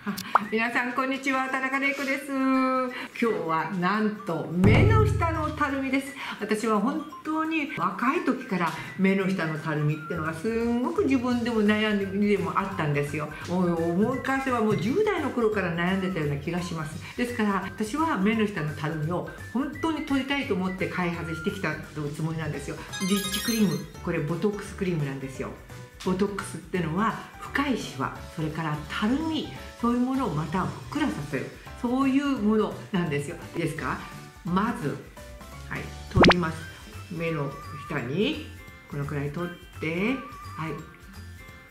皆さんこんにちは、田中玲子です。今日はなんと目の下のたるみです。私は本当に若い時から目の下のたるみっていうのがすんごく自分でも悩んでもあったんですよ。昔はもう10代の頃から悩んでたような気がします。ですから私は目の下のたるみを本当に取りたいと思って開発してきたつもりなんですよ。リッチクリーム、これボトックスクリームなんですよ。ボトックスっていうのは深いシワ、それからたるみ、そういうものをまたふっくらさせる、そういうものなんですよ。いいですか？まず、はい、取ります。目の下にこのくらい取って、はい、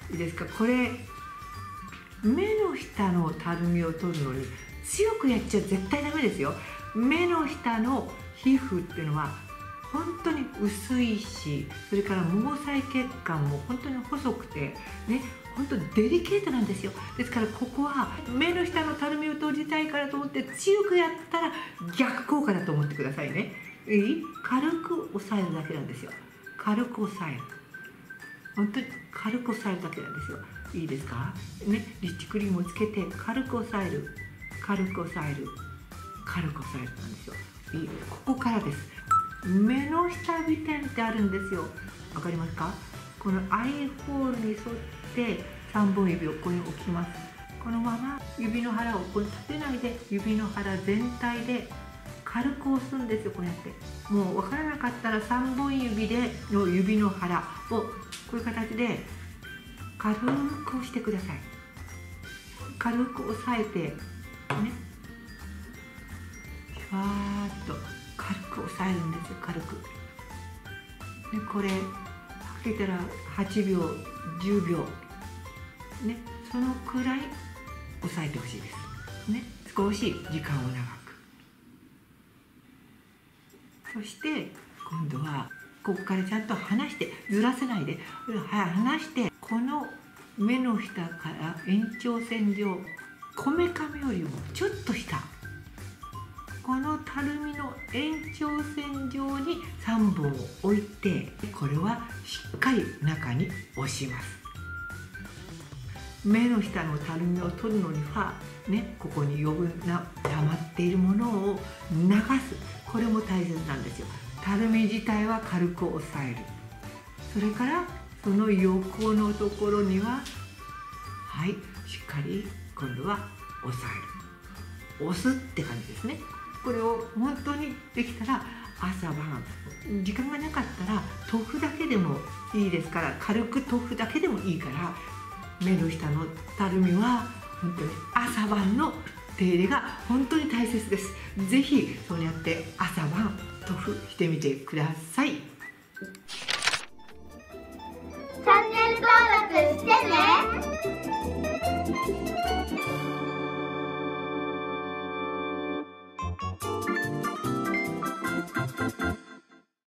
いいですか？これ目の下のたるみを取るのに強くやっちゃ絶対ダメですよ。目の下の皮膚っていうのは本当に薄いし、それから毛細血管も本当に細くてね、本当にデリケートなんですよ。ですからここは目の下のたるみを取りたいからと思って強くやったら逆効果だと思ってくださいね。軽く押さえるだけなんですよ。軽く押さえる、本当に軽く押さえるだけなんですよ。いいですかね。リッチクリームをつけて軽く押さえる、軽く押さえる、軽く押さえるなんですよ。ここからです。目の下尾点ってあるんですよ。わかりますか？このアイホールに沿って3本指をここに置きます。このまま指の腹をここに立てないで、指の腹全体で軽く押すんですよ。こうやって、もうわからなかったら3本指での指の腹をこういう形で軽く押してください。軽く押さえてね、ふわーっと軽く押さえるんですよ。軽くで、これかけたら8秒10秒ね、そのくらい押さえてほしいですね。少し時間を長く。そして今度はここからちゃんと離して、ずらせないで離して、この目の下から延長線上、こめかみよりもちょっと下、このたるみの延長線上に3本を置いて、これはしっかり中に押します。目の下のたるみを取るのにはね、ここに余分な溜まっているものを流す、これも大切なんですよ。たるみ自体は軽く押さえる、それからその横のところにははい、しっかり今度は押さえる、押すって感じですね。これを本当にできたら朝晩、時間がなかったら豆腐だけでもいいですから、軽く豆腐だけでもいいから、目の下のたるみは本当に朝晩の手入れが本当に大切です。ぜひそうやって朝晩豆腐してみてください。